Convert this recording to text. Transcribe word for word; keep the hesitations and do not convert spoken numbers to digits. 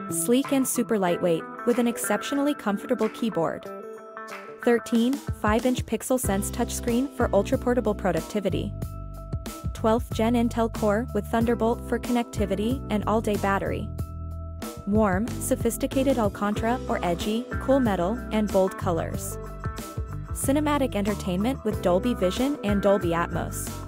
Sleek and super lightweight, with an exceptionally comfortable keyboard. thirteen. five inch Pixel Sense touchscreen for ultra-portable productivity. twelfth gen Intel Core with Thunderbolt for connectivity and all-day battery. Warm, sophisticated Alcantara or edgy, cool metal, and bold colors. Cinematic entertainment with Dolby Vision and Dolby Atmos.